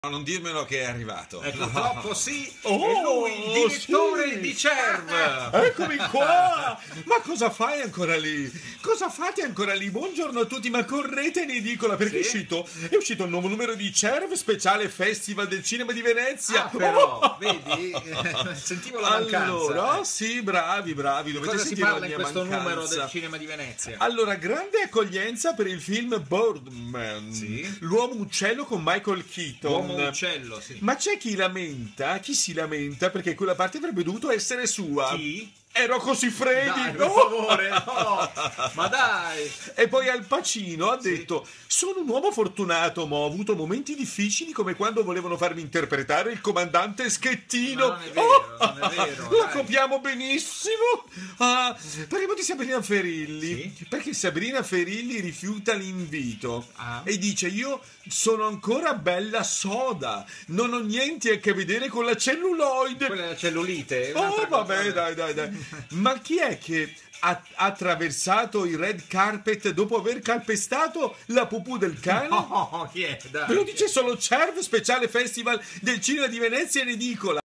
Non dirmelo che è arrivato. Purtroppo sì, è Oh, lui, il direttore sì. di CERV. Eccomi qua! Ma cosa fai ancora lì? Cosa fate ancora lì? Buongiorno a tutti, ma correte in edicola perché Sì? è uscito il nuovo numero di CERV, speciale Festival del Cinema di Venezia. Ah, però, vedi, sentivo la mancanza. Allora, sì, bravi, dovete Cosa si sentire la parla in mia questo mancanza. numero del Cinema di Venezia? Allora, grande accoglienza per il film Birdman, Sì. L'uomo uccello con Michael Keaton. Uomo uccello, sì. Ma c'è chi si lamenta perché quella parte avrebbe dovuto essere sua. Chi? È Rocco Siffredi. Dai, per favore, no. Ma dai. E poi Al Pacino ha detto: sono un uomo fortunato, ma ho avuto momenti difficili come quando volevano farmi interpretare il comandante Schettino. Ma non è vero, non è vero, Lo dai. copiamo benissimo. Parliamo di Sabrina Ferilli, Sì. perché Sabrina Ferilli rifiuta l'invito Ah. e dice: io sono ancora bella soda, non ho niente a che vedere con la celluloide. Quella è la cellulite. è Oh, un'altra vabbè, cosa. dai. Ma chi è che ha attraversato il red carpet dopo aver calpestato la pupù del cane? No, chi è? Dai. Ve lo dice solo CERV, speciale Festival del Cinema di Venezia in edicola.